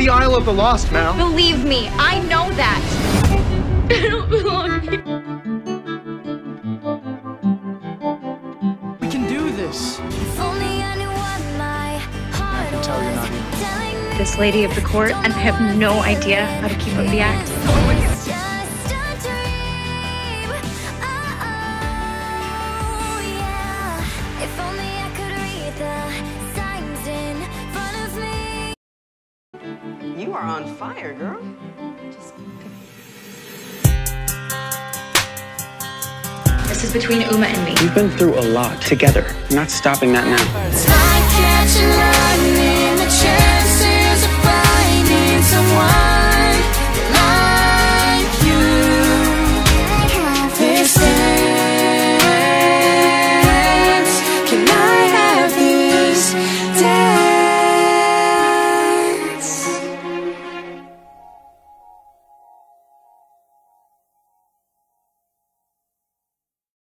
the Isle of the Lost, Mal. Believe me, I know that. I don't belong here. We can do this. I can tell you're not here. This lady of the court, and I have no idea how to keep up the act. You are on fire, girl. This is between Uma and me. We've been through a lot together. I'm not stopping that now.